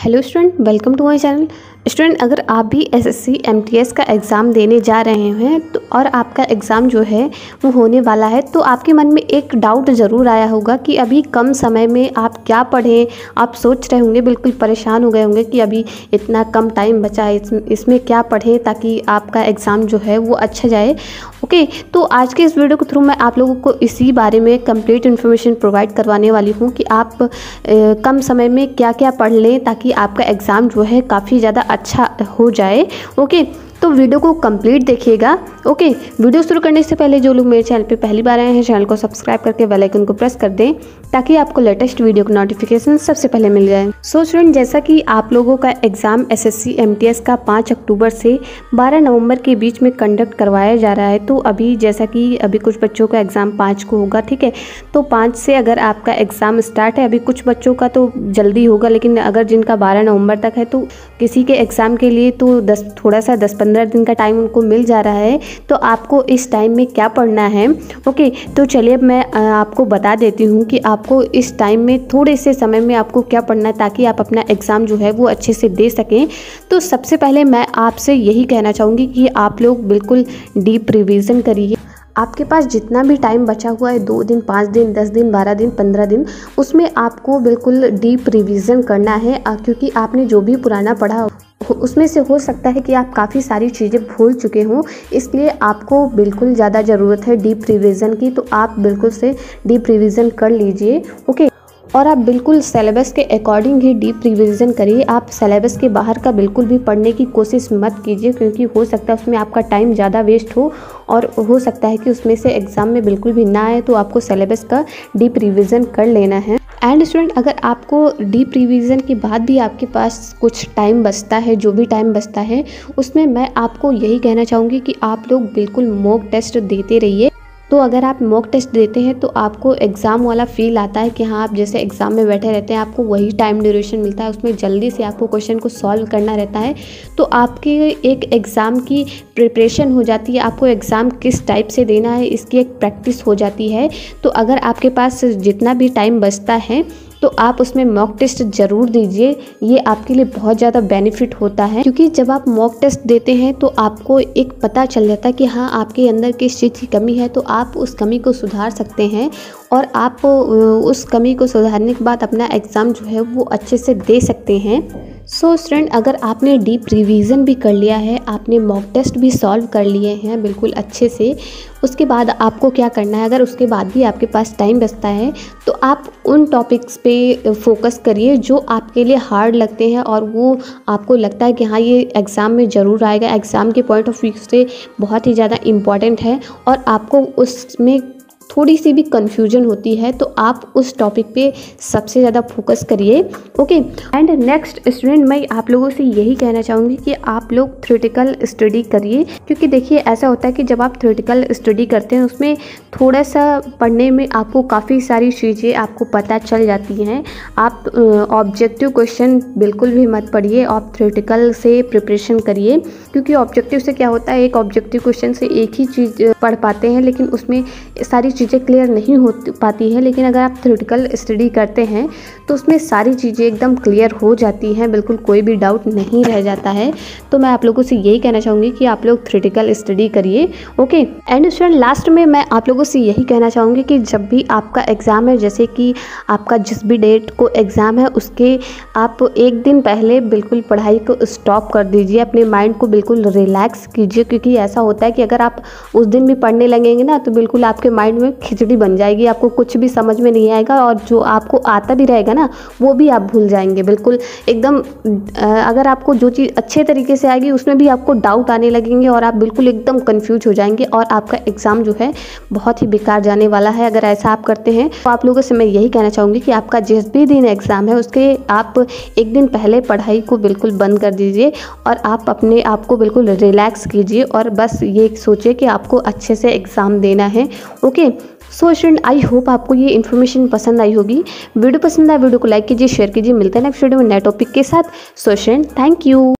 Hello student, welcome to my channel. Student, अगर आप भी एसएससी एमटीएस का एग्ज़ाम देने जा रहे हैं तो और आपका एग्ज़ाम जो है वो होने वाला है, तो आपके मन में एक डाउट ज़रूर आया होगा कि अभी कम समय में आप क्या पढ़ें। आप सोच रहे होंगे, बिल्कुल परेशान हो गए होंगे कि अभी इतना कम टाइम बचा है, इसमें क्या पढ़ें ताकि आपका एग्ज़ाम जो है वो अच्छा जाए। ओके, तो आज के इस वीडियो के थ्रू मैं आप लोगों को इसी बारे में कंप्लीट इन्फॉर्मेशन प्रोवाइड करवाने वाली हूँ कि आप कम समय में क्या क्या पढ़ लें ताकि आपका एग्ज़ाम जो है काफ़ी ज़्यादा अच्छा हो जाए। ओके, तो वीडियो को कंप्लीट देखिएगा। ओके, वीडियो शुरू करने से पहले जो लोग मेरे चैनल पे पहली बार आए हैं, चैनल को सब्सक्राइब करके बेल आइकन को प्रेस कर दें ताकि आपको लेटेस्ट वीडियो का नोटिफिकेशन सबसे पहले मिल जाए। सो स्टूडेंट, जैसा कि आप लोगों का एग्ज़ाम एसएससी एमटीएस का 5 अक्टूबर से 12 नवंबर के बीच में कंडक्ट करवाया जा रहा है। तो अभी जैसा कि अभी कुछ बच्चों का एग्ज़ाम 5 को होगा, ठीक है। तो 5 से अगर आपका एग्ज़ाम स्टार्ट है, अभी कुछ बच्चों का तो जल्दी होगा, लेकिन अगर जिनका 12 नवंबर तक है तो किसी के एग्ज़ाम के लिए तो थोड़ा सा 10-15 दिन का टाइम उनको मिल जा रहा है। तो आपको इस टाइम में क्या पढ़ना है। ओके, तो चलिए मैं आपको बता देती हूँ कि आपको इस टाइम में थोड़े से समय में आपको क्या पढ़ना है ताकि आप अपना एग्ज़ाम जो है वो अच्छे से दे सकें। तो सबसे पहले मैं आपसे यही कहना चाहूँगी कि आप लोग बिल्कुल डीप रिवीजन करिए। आपके पास जितना भी टाइम बचा हुआ है, 2 दिन, 5 दिन, 10 दिन, 12 दिन, 15 दिन, उसमें आपको बिल्कुल डीप रिवीजन करना है, क्योंकि आपने जो भी पुराना पढ़ा उसमें से हो सकता है कि आप काफ़ी सारी चीज़ें भूल चुके हों। इसलिए आपको बिल्कुल ज़्यादा ज़रूरत है डीप रिवीजन की। तो आप बिल्कुल से डीप रिवीजन कर लीजिए। ओके, और आप बिल्कुल सिलेबस के अकॉर्डिंग ही डीप रिवीजन करिए। आप सिलेबस के बाहर का बिल्कुल भी पढ़ने की कोशिश मत कीजिए, क्योंकि हो सकता है उसमें आपका टाइम ज़्यादा वेस्ट हो और हो सकता है कि उसमें से एग्ज़ाम में बिल्कुल भी ना आए। तो आपको सिलेबस का डीप रिवीजन कर लेना है। एंड स्टूडेंट, अगर आपको डीप रिवीजन के बाद भी आपके पास कुछ टाइम बचता है, जो भी टाइम बचता है, उसमें मैं आपको यही कहना चाहूँगी कि आप लोग बिल्कुल मॉक टेस्ट देते रहिए। तो अगर आप मॉक टेस्ट देते हैं तो आपको एग्ज़ाम वाला फील आता है कि हाँ, आप जैसे एग्ज़ाम में बैठे रहते हैं, आपको वही टाइम ड्यूरेशन मिलता है, उसमें जल्दी से आपको क्वेश्चन को सॉल्व करना रहता है। तो आपके एक एग्ज़ाम की प्रिपरेशन हो जाती है, आपको एग्ज़ाम किस टाइप से देना है इसकी एक प्रैक्टिस हो जाती है। तो अगर आपके पास जितना भी टाइम बचता है तो आप उसमें मॉक टेस्ट ज़रूर दीजिए। ये आपके लिए बहुत ज़्यादा बेनिफिट होता है, क्योंकि जब आप मॉक टेस्ट देते हैं तो आपको एक पता चल जाता है कि हाँ, आपके अंदर किस चीज़ की कमी है। तो आप उस कमी को सुधार सकते हैं और आप उस कमी को सुधारने के बाद अपना एग्ज़ाम जो है वो अच्छे से दे सकते हैं। सो स्टूडेंट, अगर आपने डीप रिवीजन भी कर लिया है, आपने मॉक टेस्ट भी सॉल्व कर लिए हैं बिल्कुल अच्छे से, उसके बाद आपको क्या करना है। अगर उसके बाद भी आपके पास टाइम बचता है तो आप उन टॉपिक्स पे फोकस करिए जो आपके लिए हार्ड लगते हैं और वो आपको लगता है कि हाँ, ये एग्ज़ाम में ज़रूर आएगा, एग्ज़ाम के पॉइंट ऑफ व्यू से बहुत ही ज़्यादा इम्पॉर्टेंट है और आपको उसमें थोड़ी सी भी कन्फ्यूजन होती है। तो आप उस टॉपिक पे सबसे ज़्यादा फोकस करिए। ओके, एंड नेक्स्ट स्टूडेंट, मैं आप लोगों से यही कहना चाहूँगी कि आप लोग थ्योरेटिकल स्टडी करिए, क्योंकि देखिए ऐसा होता है कि जब आप थ्योरेटिकल स्टडी करते हैं उसमें थोड़ा सा पढ़ने में आपको काफ़ी सारी चीज़ें आपको पता चल जाती हैं। आप ऑब्जेक्टिव क्वेश्चन बिल्कुल भी मत पढ़िए, आप थ्योरेटिकल से प्रिपरेशन करिए, क्योंकि ऑब्जेक्टिव से क्या होता है, एक ऑब्जेक्टिव क्वेश्चन से एक ही चीज़ पढ़ पाते हैं लेकिन उसमें सारी चीज़ें क्लियर नहीं हो पाती है। लेकिन अगर आप थ्योरेटिकल स्टडी करते हैं तो उसमें सारी चीज़ें एकदम क्लियर हो जाती हैं, बिल्कुल कोई भी डाउट नहीं रह जाता है। तो मैं आप लोगों से यही कहना चाहूँगी कि आप लोग थ्योरेटिकल स्टडी करिए। ओके, एंड स्टूडेंट, लास्ट में मैं आप लोगों से यही कहना चाहूँगी कि जब भी आपका एग्ज़ाम है, जैसे कि आपका जिस भी डेट को एग्ज़ाम है उसके आप एक दिन पहले बिल्कुल पढ़ाई को स्टॉप कर दीजिए, अपने माइंड को बिल्कुल रिलैक्स कीजिए। क्योंकि ऐसा होता है कि अगर आप उस दिन भी पढ़ने लगेंगे ना तो बिल्कुल आपके माइंड में खिचड़ी बन जाएगी, आपको कुछ भी समझ में नहीं आएगा और जो आपको आता भी रहेगा ना वो भी आप भूल जाएंगे बिल्कुल एकदम। अगर आपको जो चीज़ अच्छे तरीके से आएगी उसमें भी आपको डाउट आने लगेंगे और आप बिल्कुल एकदम कंफ्यूज हो जाएंगे और आपका एग्ज़ाम जो है बहुत ही बेकार जाने वाला है। अगर ऐसा आप करते हैं तो आप लोगों से मैं यही कहना चाहूँगी कि आपका जिस भी दिन एग्ज़ाम है उसके आप एक दिन पहले पढ़ाई को बिल्कुल बंद कर दीजिए और आप अपने आप को बिल्कुल रिलैक्स कीजिए और बस ये सोचिए कि आपको अच्छे से एग्ज़ाम देना है। Okay, so student, I hope आपको ये इन्फॉर्मेशन पसंद आई होगी। वीडियो पसंद आए वीडियो को लाइक कीजिए, शेयर कीजिए। मिलते हैं नेक्स्ट वीडियो में नए टॉपिक के साथ। So student, thank you.